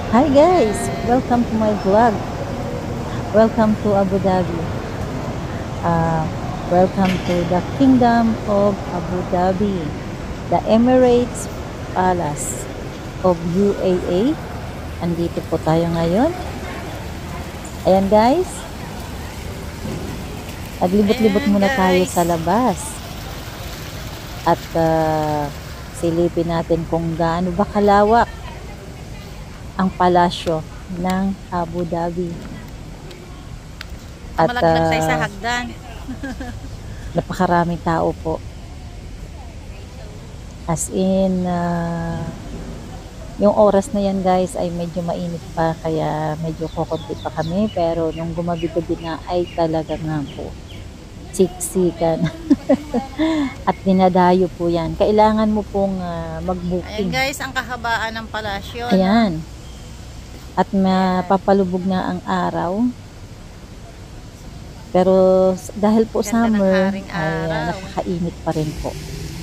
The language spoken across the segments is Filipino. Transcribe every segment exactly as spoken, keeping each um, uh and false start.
Hi guys! Welcome to my vlog. Welcome to Abu Dhabi. Uh, welcome to the Kingdom of Abu Dhabi, the Emirates Palace of U A E. Andito po tayo ngayon. Ayan guys. Naglibot-libot Ayan, muna tayo guys. sa labas. At uh, silipin natin kung gaano ba kalawak ang palasyo ng Abu Dhabi. At Malaglag tayo sa uh, hagdan. napakaraming tao po. As in, uh, yung oras na yan guys ay medyo mainit pa, kaya medyo kukunti pa kami. Pero nung gumabi-gabi na ay talaga nga po, siksikan. At dinadayo po yan. Kailangan mo pong uh, Ayan mag-booking. guys, ang kahabaan ng palasyo. Ayan. No? At mapapalubog na ang araw. Pero dahil po Ganda ng summer, haring ay uh, araw. napakainit pa rin po.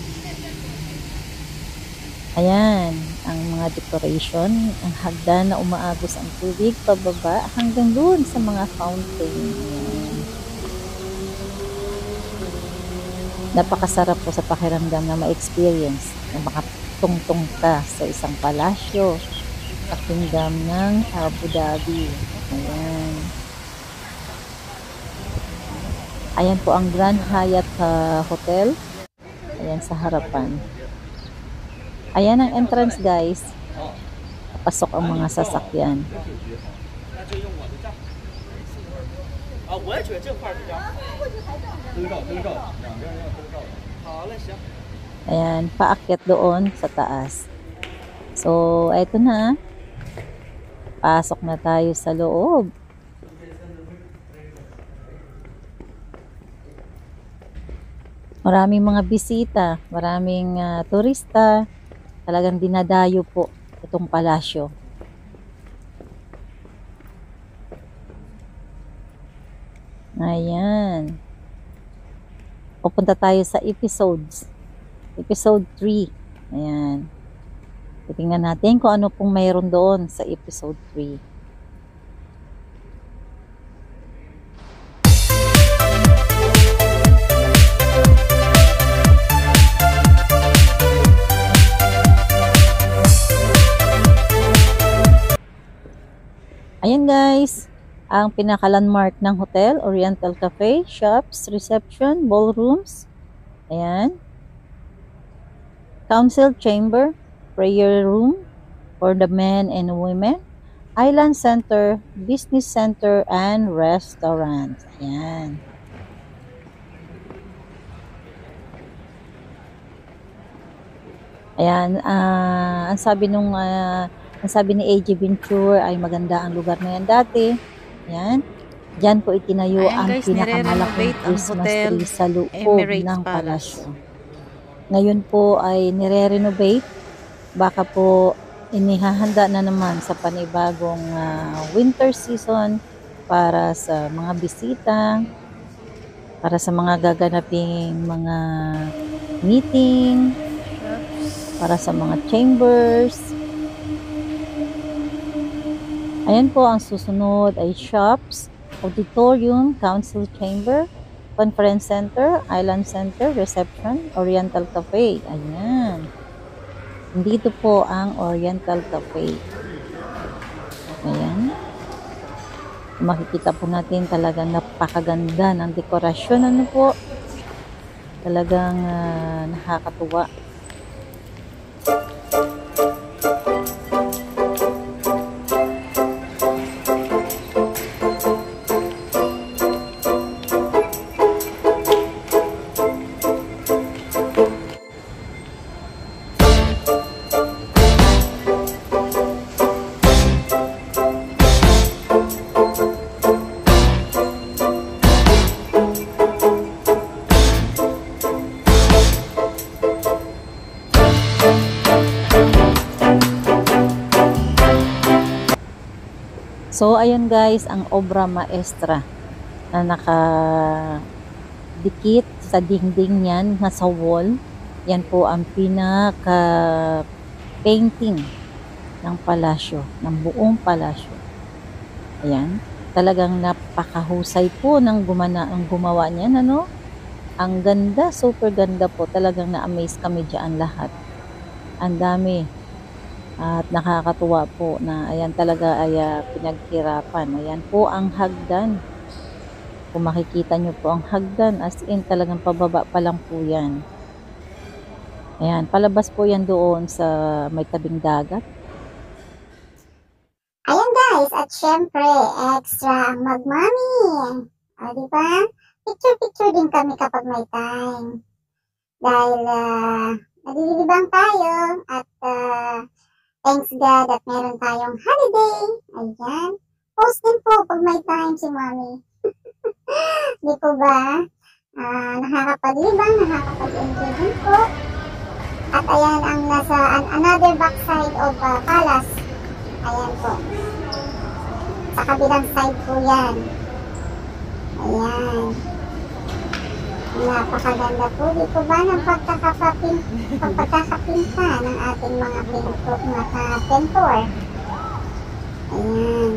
Ayan, ang mga decoration, ang hagdan na umaagos ang tubig pababa hanggang doon sa mga fountain. Ayan. Napakasarap po sa pakiramdam na ma-experience na makatungtong ka sa isang palasyo sa kingdom ng Abu Dhabi. Ayan. Ayan po ang Grand Hyatt uh, Hotel. Ayan sa harapan. Ayan ang entrance guys. Pasok ang mga sasakyan. Ayan, paakyat doon sa taas. So, eto na. Pasok na tayo sa loob. Maraming mga bisita, maraming uh, turista. Talagang dinadayo po itong palasyo. Ayan. Pupunta tayo sa episodes. Episode three. Ayan. Titingnan natin kung ano pong mayroon doon sa episode three. Ayan guys, ang pinaka-landmark ng hotel, Oriental Cafe, shops, reception, ballrooms. Ayan. Council chamber, prayer room for the men and women, island center, business center, and restaurant. Ayan. Ayan, uh, ang sabi nung uh, ang sabi ni A J Venture ay maganda ang lugar na yan dati. Ayan. Diyan po itinayo Ayan, ang guys, pinakamalaking nire-renovate ang Christmas hotel, tree sa loob Emirates ng Palace. palasyo. Ngayon po ay nire-renovate. Baka po inihahanda na naman sa panibagong uh, winter season para sa mga bisita, para sa mga gaganaping mga meeting, para sa mga chambers. Ayan po, ang susunod ay shops, auditorium, council chamber, conference center, island center, reception, Oriental Cafe. Ayan. Dito po ang Oriental Cafe. Ayan. Makikita po natin talagang napakaganda ng dekorasyon. Ano po? Talagang uh, nakakatuwa. So, ayan guys, ang obra maestra na nakadikit sa dingding yan, na sa wall. Yan po ang pinaka painting ng palasyo, ng buong palasyo. Ayan, talagang napakahusay po ng gumana, ang gumawa niyan, ano? Ang ganda, super ganda po. Talagang na-amaze kami diyan lahat. Ang dami. At nakakatuwa po na ayan talaga ay uh, pinaghirapan. Ayan po ang hagdan. Kung makikita nyo po ang hagdan, as in talagang pababa pa lang po yan. Ayan, palabas po yan doon sa may tabing dagat. Ayan guys, at syempre, extra ang magmami. O, diba? Picture-picture din kami kapag may time. Dahil uh, nalilibang tayo at uh, thanks God at meron tayong holiday. Ayan. Post din po pag may time si Mommy. Di po ba? Uh, nakakapaglibang, nakakapag-enjoy din po. At ayan ang nasa an another backside of uh, palace. Ayan po. Sa kabilang side po yan. Ayan. Napakaganda po. Di po ba ng pagkakapin, pagkakapinta ng ating mga pintor, mga pintor. Ayan.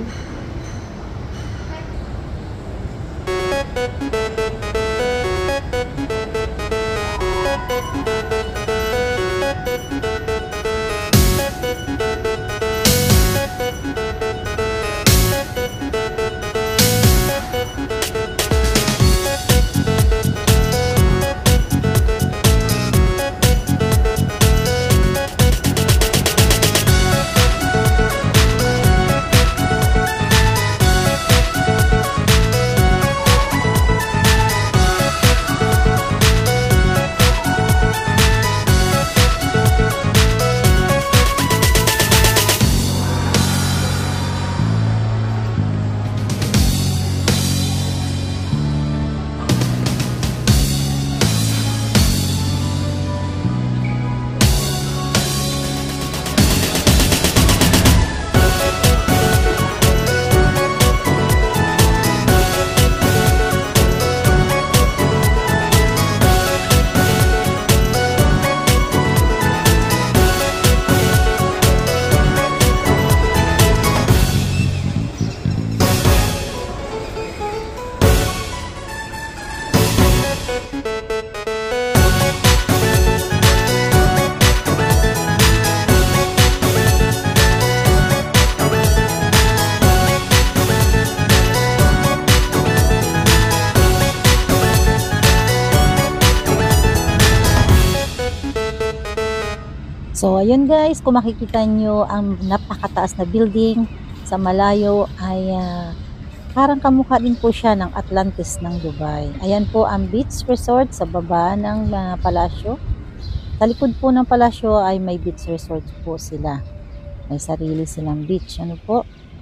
So, ayun guys, kung makikita nyo ang napakataas na building sa malayo ay uh, parang kamukha din po siya ng Atlantis ng Dubai. Ayan po ang beach resort sa baba ng uh, palasyo. Sa likod po ng palasyo ay may beach resort po sila. May sarili silang beach. Ano po?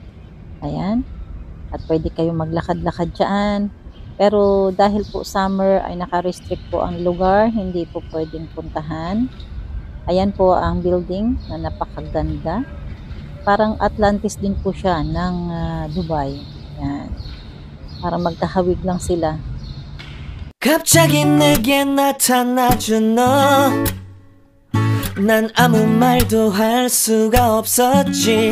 Ayan. At pwede kayong maglakad-lakad dyan. Pero dahil po summer ay naka-restrict po ang lugar, hindi po pwedeng puntahan. Ayan po ang building na napakaganda. Parang Atlantis din po siya ng uh, Dubai. Ayan. Para magkahawig lang sila. 갑자기 내게 나타나준 너 난 아무 말도 할 수가 없었지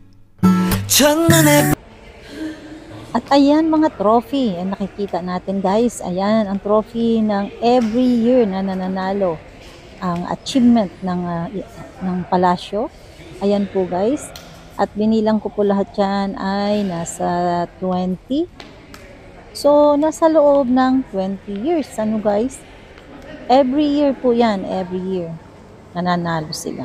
첫눈에 At ayan mga trophy. Ang nakikita natin guys. Ayan ang trophy ng every year na nananalo. Ang achievement ng uh, ng palasyo. Ayan po guys. At binilang ko po lahat yan ay nasa twenty. So nasa loob ng twenty years. Ano guys? Every year po yan. Every year. Nananalo sila.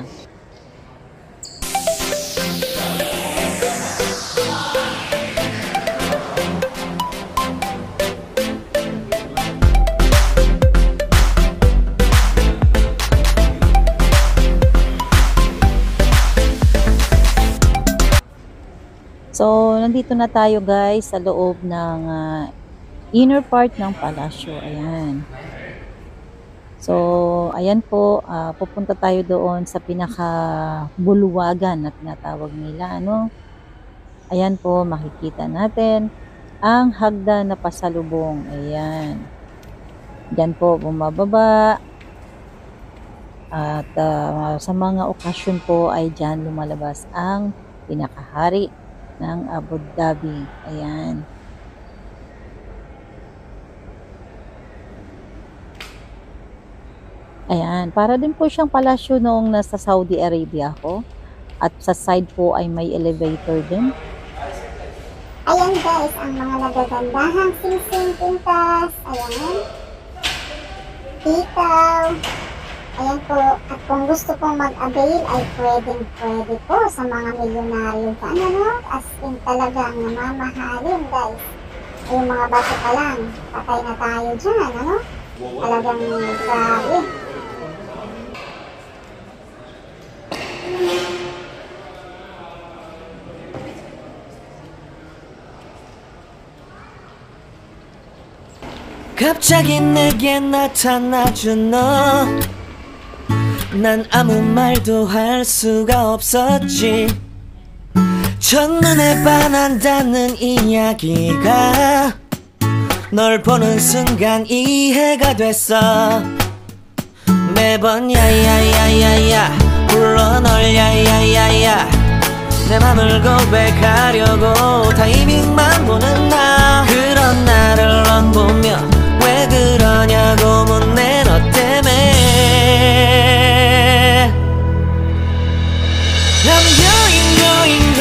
So, nandito na tayo guys sa loob ng uh, inner part ng palasyo. Ayan. So, ayan po, uh, pupunta tayo doon sa pinaka-buluwagan na tinatawag nila. Ano? Ayan po, makikita natin ang hagdan na pasalubong. Ayan. Diyan po, bumababa. At ah, sa mga okasyon po ay dyan lumalabas ang pinakahari ng Abu Dhabi. Ayan. Ayan, para din po siyang palasyo noong nasa Saudi Arabia ako. At sa side po ay may elevator din. Ayan guys, ang mga nagagandahang sing-sing pintas. Ayan. Ikaw. Ayan po. At kung gusto pong mag-avail ay pwedeng pwede po sa mga milyonaryo dyan. Ano? As in talagang namamahalin guys. Ay yung mga bata pa lang. Patay na tayo dyan. Ano? Talagang grabe. 갑자기 내게 나타나준 너 난 아무 말도 할 수가 없었지 첫눈에 반한다는 이야기가 널 보는 순간 이해가 됐어 매번 야야야야야 불러 널 야야야야 내 맘을 고백하려고 타이밍만 보는 나 그런 나를 넌 보며 왜 그러냐고 묻네 너 때문에 I'm going going